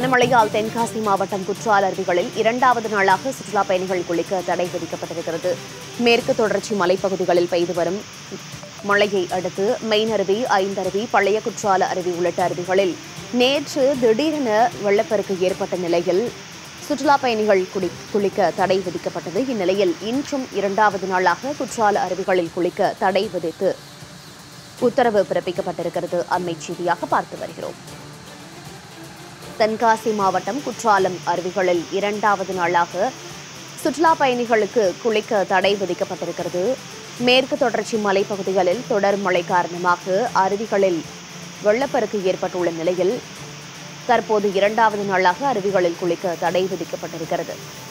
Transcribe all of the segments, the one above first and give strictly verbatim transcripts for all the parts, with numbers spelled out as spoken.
தொடர் மழையால் தென்காசி மாவட்டம் குற்றால அருவிகளில் இரண்டாவது நாளாக சுற்றுலா பயணிகள் குளிக்க தடை விதிக்கப்பட்டிருக்கிறது. மேற்கு தொடர்ச்சி மலைப்பகுதிகளில் பெய்து வரும் மழையை அடுத்து மெயின் அருவி, ஐந்தருவி, பழைய குற்றால அருவி உள்ளிட்ட அருவிகளில் நேற்று திடீரென வெள்ளப்பெருக்கு ஏற்பட்ட நிலையில் சுற்றுலா பயணிகள் குளிக்க தடை விதிக்கப்பட்டது. இந்நிலையில் இன்றும் இரண்டாவது நாளாக குற்றால அருவிகளில் குளிக்க தடை விதித்து உத்தரவு பிறப்பிக்கப்பட்டிருக்கிறது. அண்மை செய்தியாக பார்த்து வருகிறோம். தென்காசி மாவட்டம் குற்றாலம் அருவிகளில் இரண்டாவது நாளாக சுற்றுலா பயணிகளுக்கு குளிக்க தடை விதிக்கப்பட்டிருக்கிறது. மேற்கு தொடர்ச்சி மலைப்பகுதிகளில் தொடர் மழை காரணமாக அருவிகளில் வெள்ளப்பெருக்கு ஏற்பட்டுள்ள நிலையில் தற்போது இரண்டாவது நாளாக அருவிகளில் குளிக்க தடை விதிக்கப்பட்டிருக்கிறது.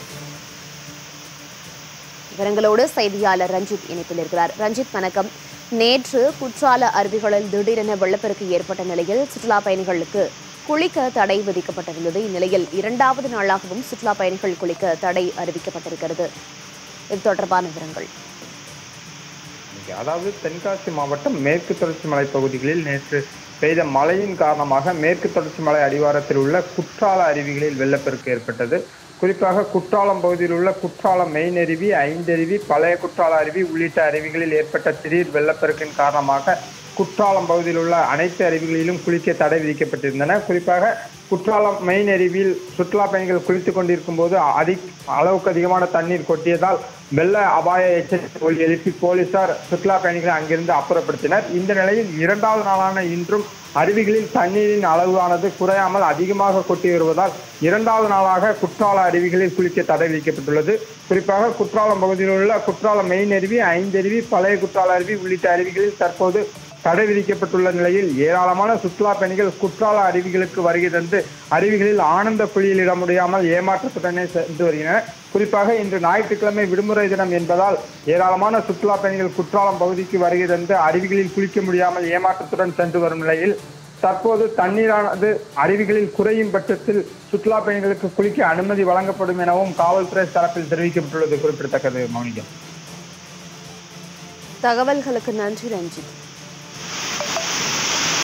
விவரங்களோடு செய்தியாளர் ரஞ்சித் இணைப்பில் இருக்கிறார். ரஞ்சித், வணக்கம். நேற்று குற்றால அருவிகளில் திடீரென வெள்ளப்பெருக்கு ஏற்பட்ட நிலையில் சுற்றுலா பயணிகளுக்கு குளிக்க தடை விதிக்கப்பட்டிருந்தது. இந்நிலையில் இரண்டாவது நாளாகவும் சுற்றுலா பயணிகள் குளிக்க தடை அறிவிக்கப்பட்டிருக்கிறது. இது தொடர்பான விவரங்கள். அதாவது தென்காசி மாவட்டம் மேற்கு தொடர்ச்சி மலை பகுதிகளில் நேற்று பெய்த மழையின் காரணமாக மேற்கு தொடர்ச்சி மலை அடிவாரத்தில் உள்ள குற்றால அருவிகளில் வெள்ளப்பெருக்கு ஏற்பட்டது. குறிப்பாக குற்றாலம் பகுதியில் உள்ள குற்றாலம் மெயின் அருவி, ஐந்தருவி, பழைய குற்றால அருவி உள்ளிட்ட அருவிகளில் ஏற்பட்ட திடீர் வெள்ளப்பெருக்கின் காரணமாக குற்றாலம் பகுதியில் உள்ள அனைத்து அருவிகளிலும் குளிக்க தடை விதிக்கப்பட்டிருந்தன. குறிப்பாக குற்றாலம் மெயின் அருவியில் சுற்றுலா பயணிகள் குளித்துக் கொண்டிருக்கும் போது அதிக அளவுக்கு அதிகமான தண்ணீர் கொட்டியதால் வெள்ள அபாய எச்சரிக்கை ஒலி எழுப்பி போலீசார் சுற்றுலா பயணிகளை அங்கிருந்து அப்புறப்படுத்தினர். இந்த நிலையில் இரண்டாவது நாளான இன்றும் அருவிகளில் தண்ணீரின் அளவானது குறையாமல் அதிகமாக கொட்டி வருவதால் இரண்டாவது நாளாக குற்றால அருவிகளில் குளிக்க தடை விதிக்கப்பட்டுள்ளது. குறிப்பாக குற்றாலம் பகுதியில் உள்ள குற்றாலம் மெயின் அருவி, ஐந்தருவி, பழைய குற்றால அருவி உள்ளிட்ட அருவிகளில் தற்போது தடை விதிக்கப்பட்டுள்ள நிலையில் ஏராளமான சுற்றுலா பயணிகள் குற்றால அருவிகளுக்கு வருகை தந்து அருவிகளில் ஆனந்த குளியல் இட முடியாமல் ஏமாற்றத்துடனே சென்று வருகின்றனர். குறிப்பாக இன்று ஞாயிற்றுக்கிழமை விடுமுறை தினம் என்பதால் ஏராளமான சுற்றுலா பயணிகள் குற்றாலம் பகுதிக்கு வருகை தந்து அருவிகளில் குளிக்க முடியாமல் ஏமாற்றத்துடன் சென்று வரும் நிலையில் தற்போது தண்ணீரானது அருவிகளில் குறையும் பட்சத்தில் சுற்றுலா பயணிகளுக்கு குளிக்க அனுமதி வழங்கப்படும் எனவும் காவல்துறை தரப்பில் தெரிவிக்கப்பட்டுள்ளது குறிப்பிடத்தக்கது. மௌனிகம், தகவல்களுக்கு நன்றி ரஞ்சித்.